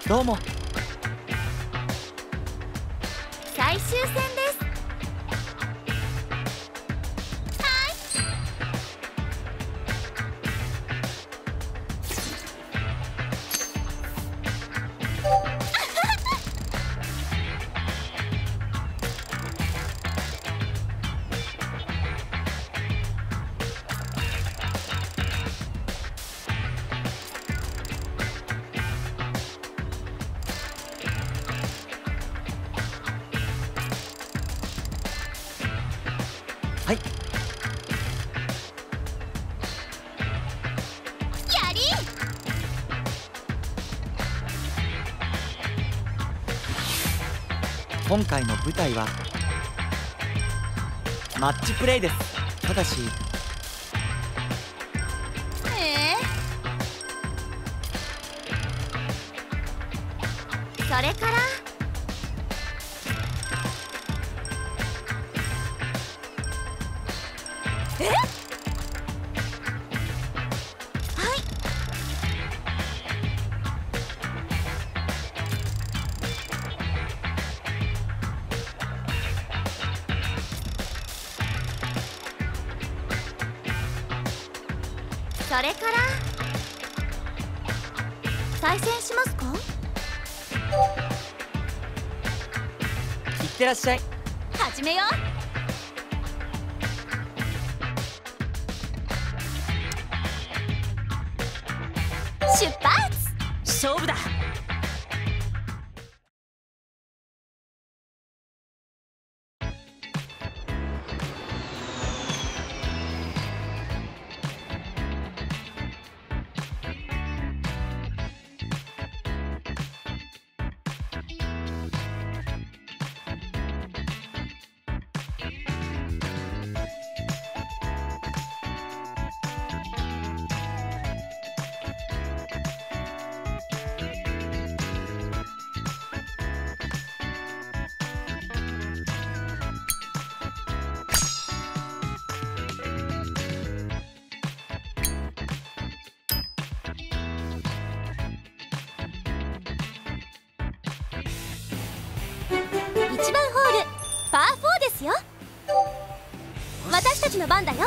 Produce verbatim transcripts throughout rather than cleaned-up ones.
どうも。 最終戦です。 はい。 やり。 今回の舞台はマッチプレイです。ただしええ、それからえはい。それから再戦しますか？ いってらっしゃい。 始めよう。出発。 勝負だ。 いちばんホールパーフォーですよ。私たちの番だよ。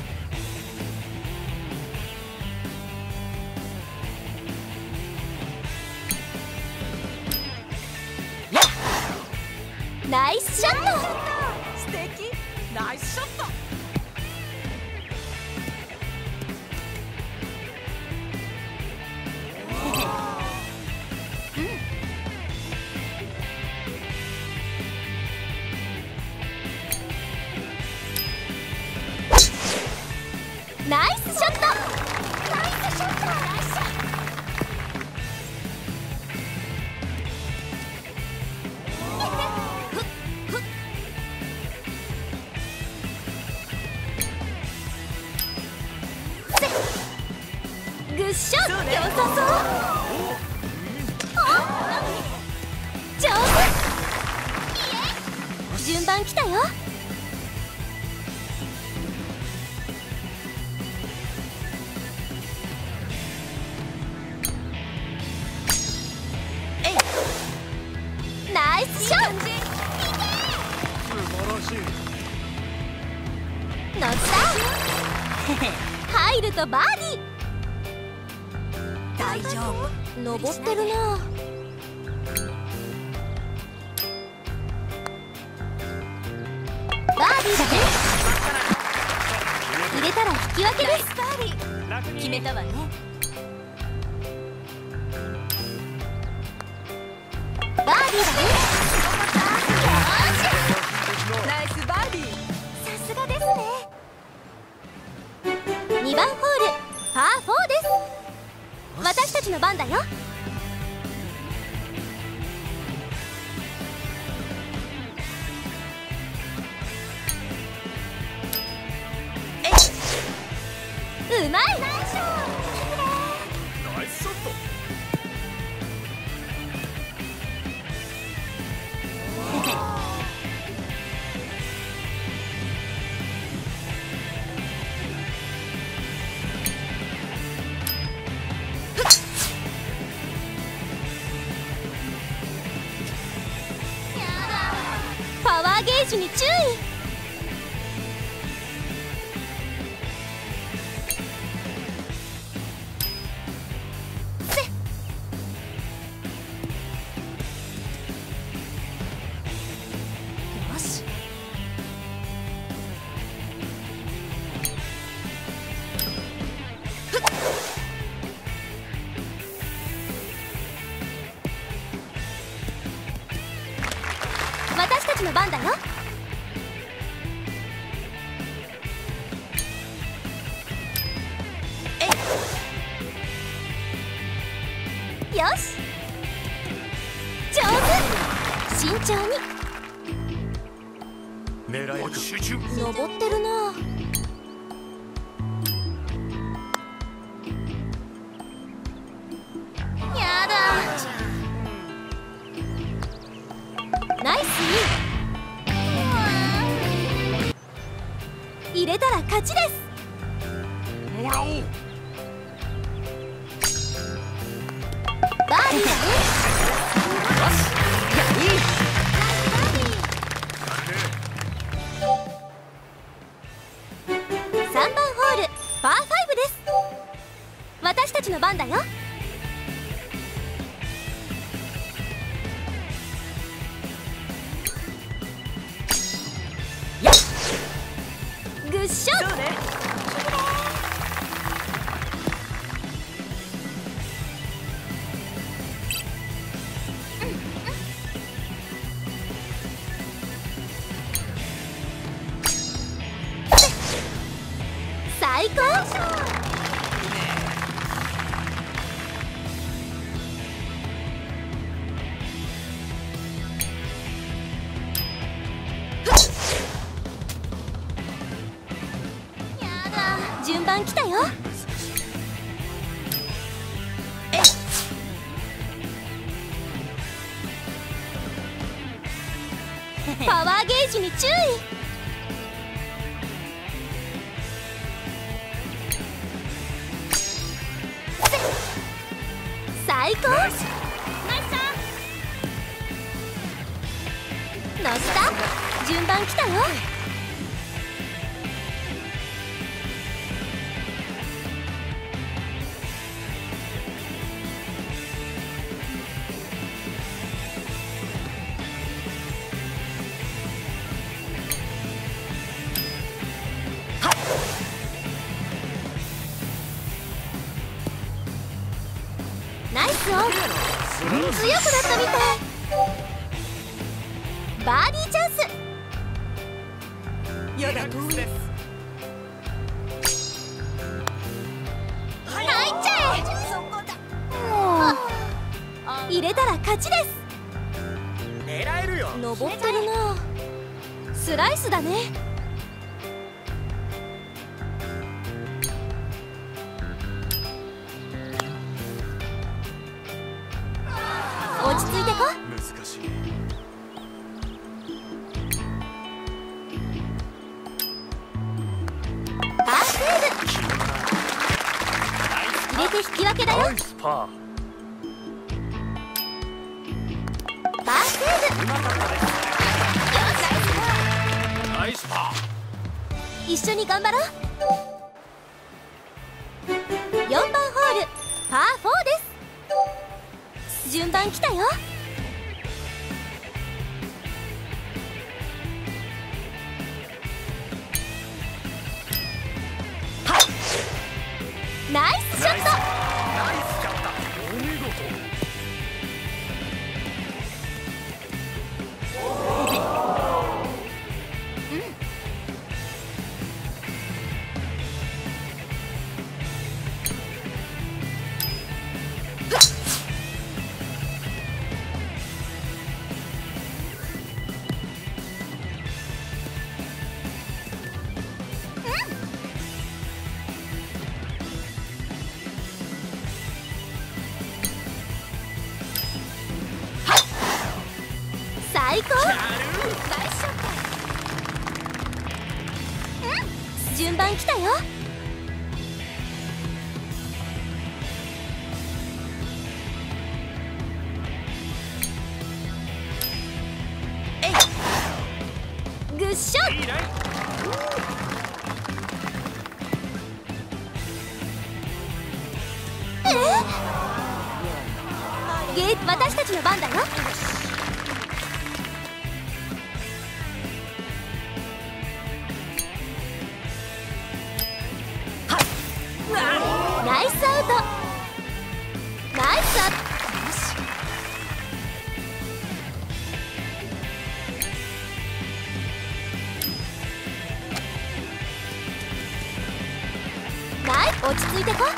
ナイスショット。 素敵。ナイスショット。 ナイスショット。ナイスショット。グッショッ。良さそう。上手。順番来たよ。ナイスショット。乗った。入るとバーディー。 大丈夫。 登ってるな。バーディーだね。入れたら引き分けです。バーディー決めたわね。バーディーだね。 ナイスバーディー。 さすがですね。にばんホールパーフォーです。私たちの番だよ。うまい。ナイスショット。 ージに注意。せっよし。ふっ私たちの番だよ。よし、上手。慎重に。 狙えるか。 登ってるな。やだ。ナイスイン。入れたら勝ちです。 もらおう。 バーディーだね。さんばんホールパーファイブです。私たちの番だよ。グッショット。最高。やだ、順番来たよ。パワーゲージに注意。最高。ナイス乗った。順番来たよ。ナイスオン。強くなったみたい。バーディーチャンス。 やだ遠い。 入っちゃえ。もう入れたら勝ちです。 狙えるよ。 登ってるな。スライスだね。落ち着いてこ。 難しい。 パーセーブ。入れて引き分けだよ。 ナイスパー。 パーセーブ。 うまかったです。ナイスパー。 一緒に頑張ろう。よんばんホールパーフォーです。順番来たよ。ナイスショット。 ナイスキャッター。お見事。 最高。ナイスショット。うん、順番来たよ。 ッション。 いいライン。 えー、ゲー私たちの番だよ。ナイスアウト。ナイスアウト。ナイス、落ち着いてこ。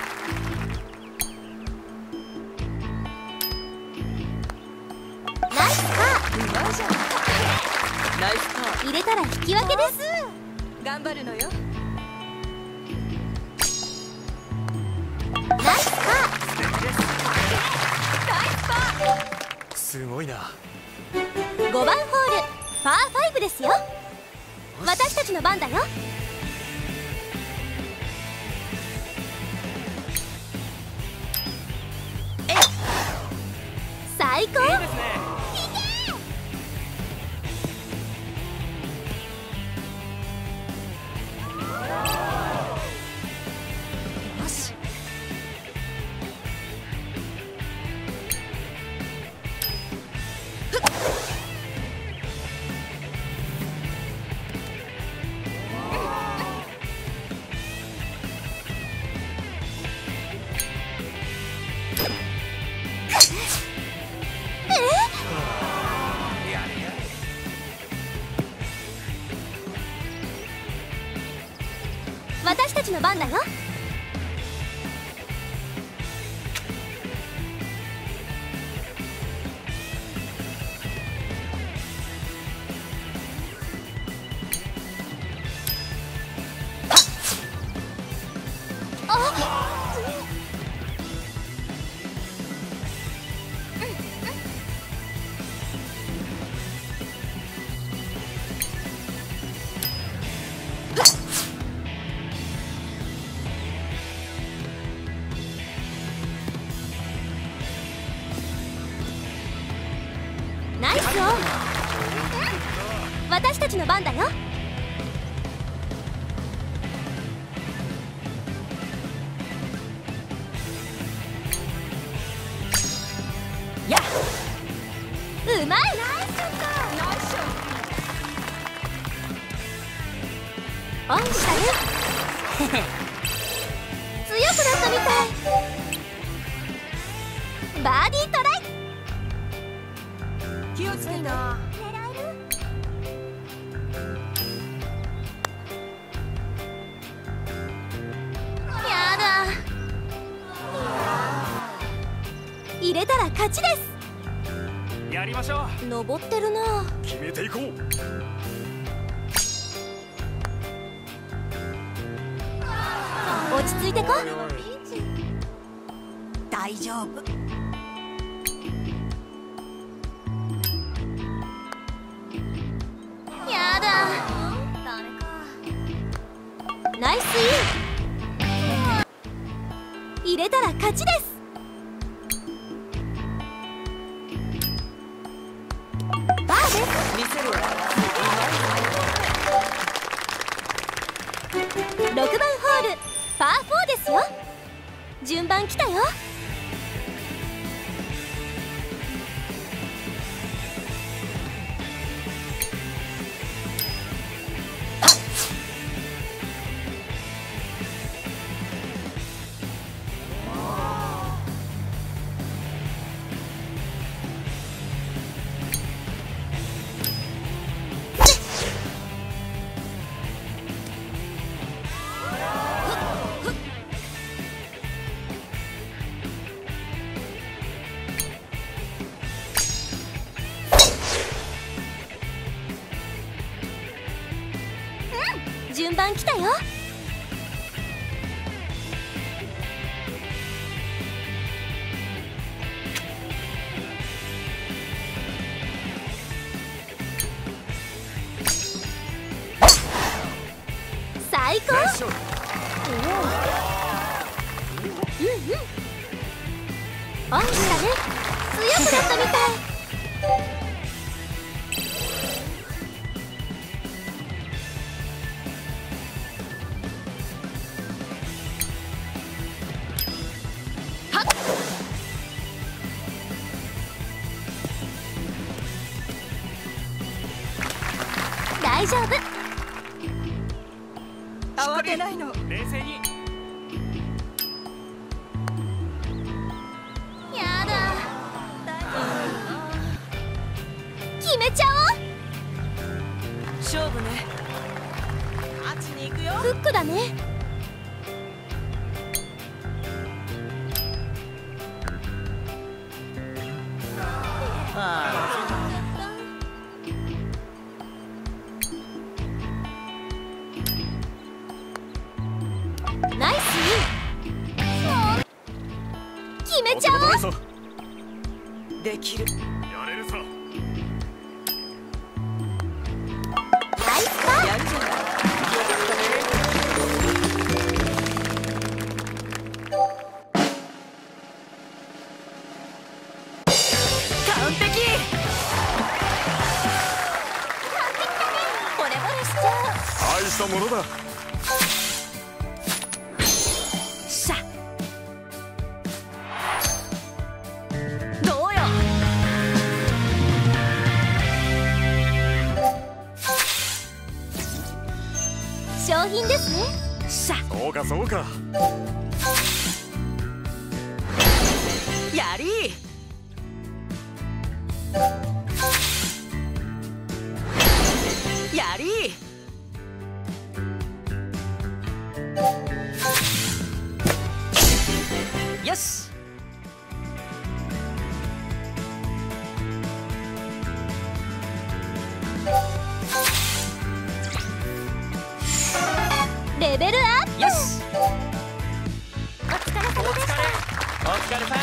ナイスパー。 馬じゃん。 ナイスパー。 入れたら引き分けです。 頑張るのよ。 ナイスパすごいな。 ー。ごばんホールパーファイブですよ。私たちの番だよ。最高。 いいですね。 よし。 私たちの番だよ。ナイスオン。私たちの番だよ。 やっ。 うまい。 ナイスショット。ナイスショット。 オンしたね。強くなったみたい。バーディートライ。 気をつけな。 やだ。入れたら勝ちです。 やりましょう。 登ってるな。 決めていこう。 落ち着いてこ。 大丈夫。 やだ。ナイスイン。入れたら勝ちです。バーです。 見せるわ。 ろくばんホールパーフォーですよ。順番来たよ。順番来たよ。最高。 ナイスショット。 うんうん。オンしたね。強くなったみたい。 丈夫。 慌てないの。 冷静に。 やだ。決めちゃおう。 勝負ね。勝ちに行くよ。 フックだね。 あナイスイン。決めちゃおう。 ないぞ。 あ、できる。 やれるさ。 ナイスパー。 やるじゃない。よかったね。完璧。 惚れ惚れしちゃう。 大したものだ。 しゃ。どうよ。 商品ですね。 しゃ。 そうかそうか。 やり。やり。よし。 レベルアップ。 よし。 お疲れお様でし疲れ。お疲れさん。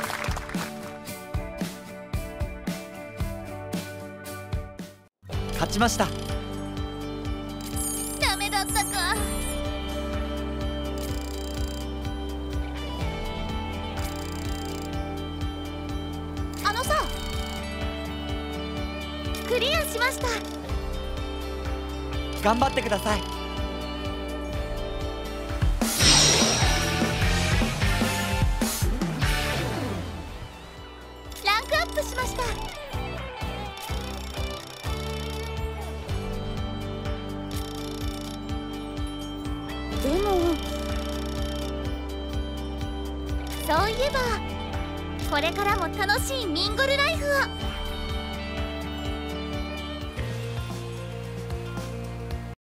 勝ちました。 た。ダメだったか。あのさ、クリアしました。 頑張ってください。 ランクアップしました。でもそういえばこれからも楽しいミンゴルライ